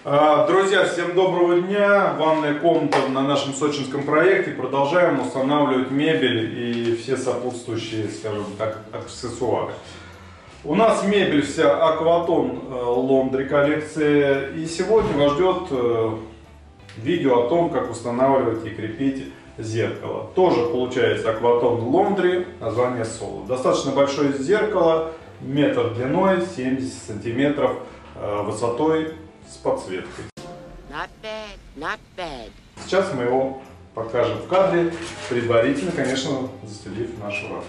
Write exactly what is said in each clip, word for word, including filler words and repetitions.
Друзья, всем доброго дня! Ванная комната на нашем сочинском проекте. Продолжаем устанавливать мебель и все сопутствующие, скажем так, аксессуары. У нас мебель вся Aquaton Laundry коллекция. И сегодня вас ждет видео о том, как устанавливать и крепить зеркало. Тоже получается Aquaton Laundry, название Solo. Достаточно большое зеркало, метр длиной, семьдесят сантиметров высотой, с подсветкой. Not bad, not bad. Сейчас мы его покажем в кадре, предварительно, конечно, застелив нашу раковину.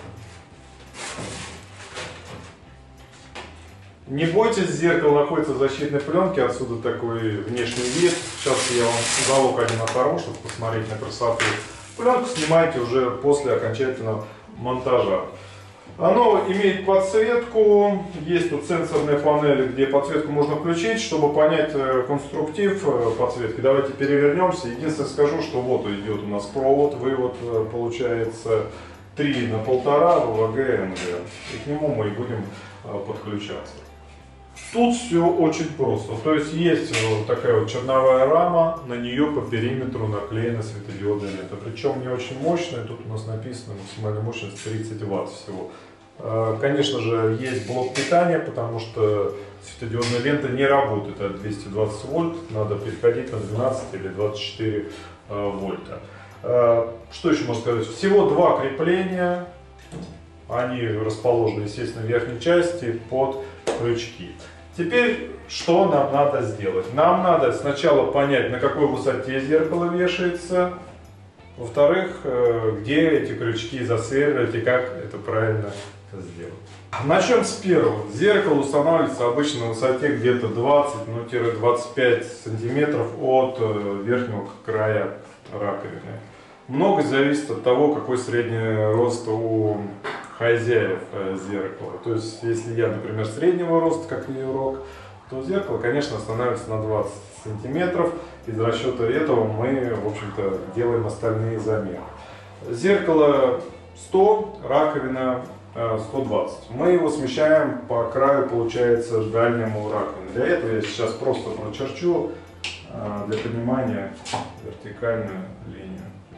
Не бойтесь, зеркало находится в защитной пленке, отсюда такой внешний вид. Сейчас я вам уголок один оторву, чтобы посмотреть на красоту. Пленку снимайте уже после окончательного монтажа. Оно имеет подсветку, есть тут сенсорные панели, где подсветку можно включить, чтобы понять конструктив подсветки. Давайте перевернемся. Единственное скажу, что вот идет у нас провод, вывод получается три на полтора ВВГ МГ, и к нему мы и будем подключаться. Тут все очень просто, то есть есть вот такая вот черновая рама, на нее по периметру наклеена светодиодная лента, причем не очень мощная, тут у нас написано максимальная мощность тридцать ватт всего. Конечно же есть блок питания, потому что светодиодная лента не работает от двухсот двадцати вольт, надо переходить на двенадцать или двадцать четыре вольта. Что еще можно сказать? Всего два крепления, они расположены, естественно, в верхней части под крючки. Теперь, что нам надо сделать? Нам надо сначала понять, на какой высоте зеркало вешается. Во-вторых, где эти крючки засверливать и как это правильно сделать. Начнем с первого. Зеркало устанавливается обычно на высоте где-то двадцать — двадцать пять сантиметров от верхнего края раковины. Многое зависит от того, какой средний рост у хозяев зеркала. То есть, если я, например, среднего роста, как игрок, то зеркало, конечно, останавливается на двадцать сантиметров. Из расчета этого мы, в общем-то, делаем остальные замеры. Зеркало сто, раковина сто двадцать. Мы его смещаем по краю, получается, дальнему раковины. Для этого я сейчас просто прочерчу для понимания вертикальную линию.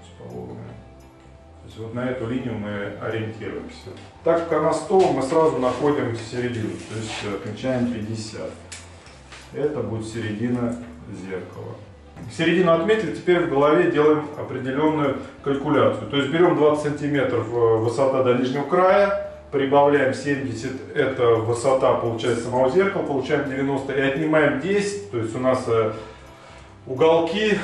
То есть вот на эту линию мы ориентируемся. Так как она сто, мы сразу находим середину, то есть отмечаем пятьдесят. Это будет середина зеркала. Середину отметили, теперь в голове делаем определенную калькуляцию. То есть берем двадцать сантиметров высота до нижнего края, прибавляем семьдесят, это высота, получается, самого зеркала, получаем девяносто, и отнимаем десять, то есть у нас уголки,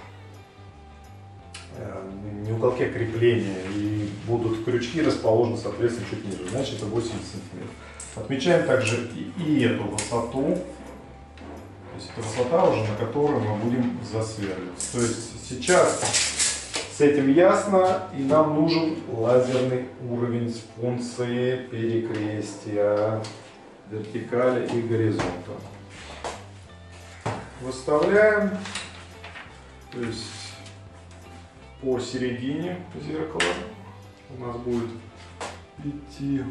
не уголки, а крепления, и будут крючки расположены, соответственно, чуть ниже, значит это восемьдесят сантиметров. Отмечаем также и, и эту высоту. То есть это высота уже, на которую мы будем засверливать. То есть сейчас с этим ясно, и нам нужен лазерный уровень с функцией перекрестия вертикали и горизонта. Выставляем, то есть по середине зеркала у нас будет идти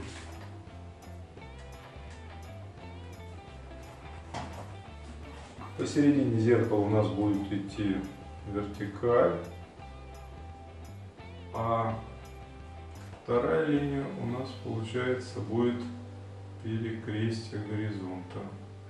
посередине зеркала у нас будет идти вертикаль, а вторая линия у нас, получается, будет перекрестие горизонта.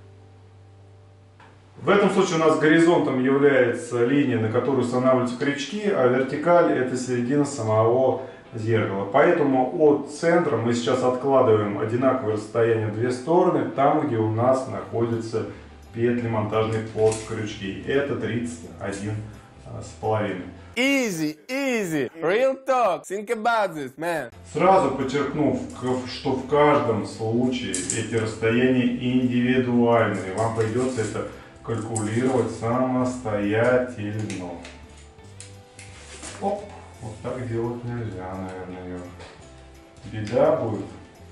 В этом случае у нас горизонтом является линия, на которую устанавливаются крючки, а вертикаль — это середина самого зеркала. Поэтому от центра мы сейчас откладываем одинаковое расстояние в две стороны, там, где у нас находятся петли монтажные под крючки. Это тридцать один с половиной. Easy, easy, real talk, think about this, man. Сразу подчеркнув, что в каждом случае эти расстояния индивидуальные, вам придется это калькулировать самостоятельно. Оп, вот так делать нельзя, наверное. Беда будет.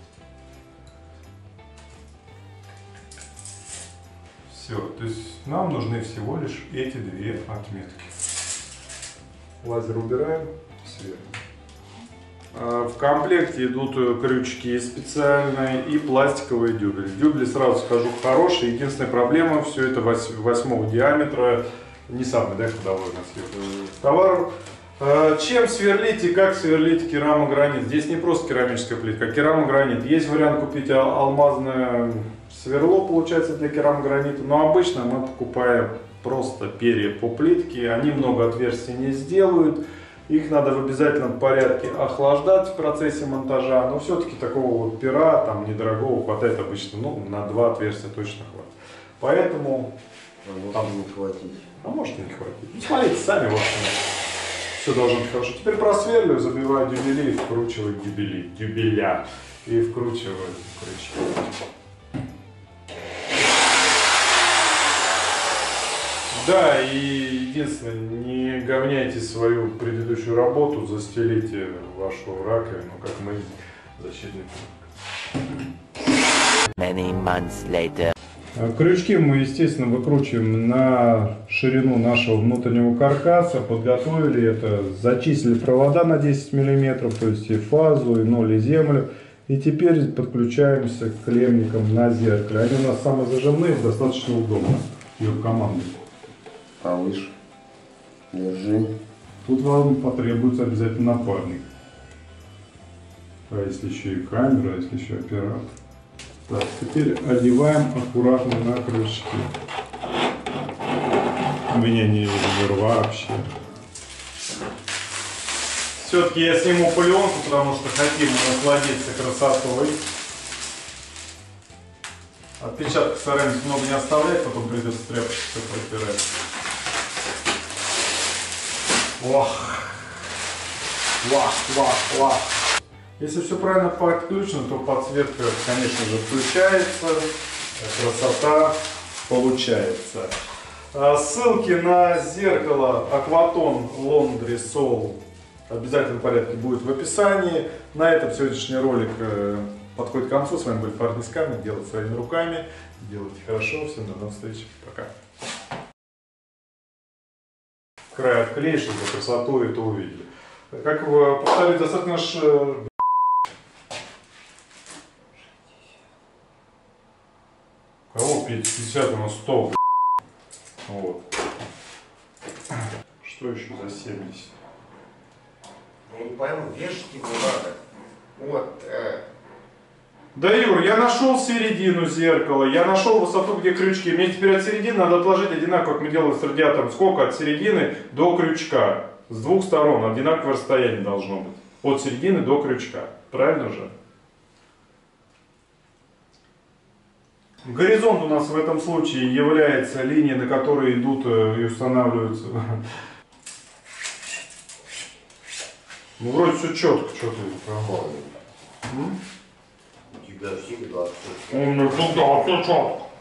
Все, то есть нам нужны всего лишь эти две отметки. Лазер убираем, сверху. В комплекте идут крючки специальные и пластиковые дюбели. Дюбели, сразу скажу, хорошие. Единственная проблема, все это восьмого диаметра. Не самый, да, ходовой у нас есть товар. Чем сверлить и как сверлить керамогранит? Здесь не просто керамическая плитка, а керамогранит. Есть вариант купить алмазное сверло, получается, для керамогранита. Но обычно мы покупаем просто перья по плитке. Они много отверстий не сделают. Их надо в обязательном порядке охлаждать в процессе монтажа. Но все-таки такого вот пера, там, недорогого, хватает обычно, ну, на два отверстия точно хватит. Поэтому... А может там, не хватить. А может и не хватит. Ну, смотрите сами, вот все должно быть хорошо. Теперь просверлю, забиваю дюбели и вкручиваю дюбели, дюбеля. И вкручиваю крючки. Да, и единственное, не говняйте свою предыдущую работу, застелите вашу раковину, как мы, защитный Many months later. Крючки мы, естественно, выкручиваем на ширину нашего внутреннего каркаса. Подготовили это, зачислили провода на десять миллиметров, то есть и фазу, и ноль, и землю. И теперь подключаемся к клемникам на зеркале. Они у нас самые зажимные, достаточно удобно. Ее команды. Повыше. Держи. Тут вам потребуется обязательно напарник. А если еще и камера, а если еще оператор. Так, теперь одеваем аккуратно на крючки. У меня не видно вообще. Все-таки я сниму пленку, потому что хотим насладиться красотой. Отпечатков стараемся много не оставлять, потом придется тряпочкой протирать. Ох! Вах, вах, вах! Если все правильно подключено, то подсветка, конечно же, включается, красота получается. Ссылки на зеркало Aquaton Laundry Sol в обязательном порядке будет в описании. На этом сегодняшний ролик подходит к концу. С вами был Парни с камер. Делать своими руками. Делайте хорошо. Всем до новых встреч. Пока. Край отклеишь, чтобы красоту это увидели. Как повторюсь, достаточно наш... Кого пятьдесят на сто? Вот. Что еще за семьдесят? Я не пойму, вешать его надо. Вот. Э... Да, Юр, я нашел середину зеркала, я нашел высоту, где крючки. Мне теперь от середины надо отложить одинаково, как мы делаем с радиатором. Сколько от середины до крючка? С двух сторон одинаковое расстояние должно быть. От середины до крючка. Правильно же? Горизонт у нас в этом случае является линией, на которой идут и устанавливаются. Ну, вроде все четко, что ты. У тебя всегда. У меня всегда все четко.